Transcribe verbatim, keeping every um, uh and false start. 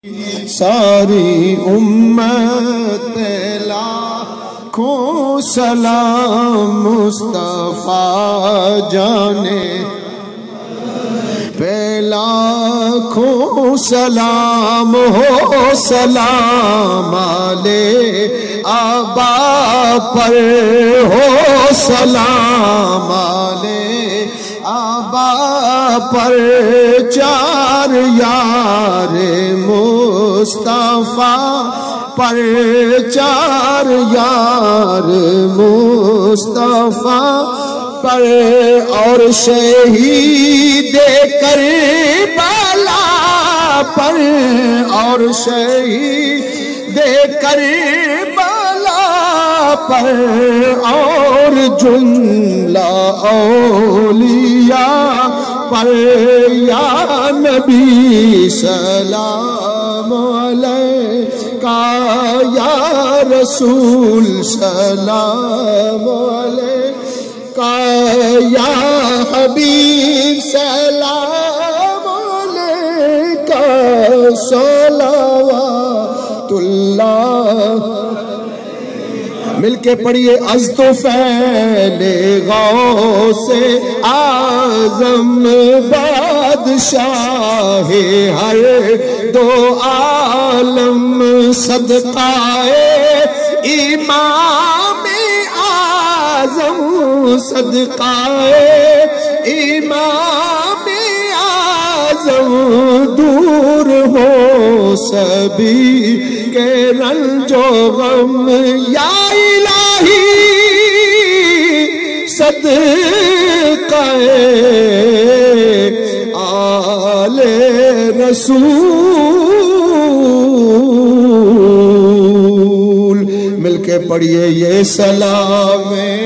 ساری امت لاکھوں سلام مصطفیٰ جانے پہ لاکھوں سلام ہو سلام علیہ آبا پر ہو سلام علیہ آبا پر چار یار مصطفیٰ پر چار یار مصطفیٰ پر اور شہید کربلا پر اور شہید کربلا پر اور جملہ اولیاء پر یا نبی سلام علیکہ یا رسول سلام علیکہ یا حبیب سلام علیکہ صلوات اللہ مل کے پڑھیے از تو فیلے غوث اعظم بادشاہ ہر دو عالم صدقائے امام اعظم صدقائے امام اعظم دور ہو سبھی کے رنج و غم یا الہی صدقہ آل رسول مل کے پڑھیے یہ سلام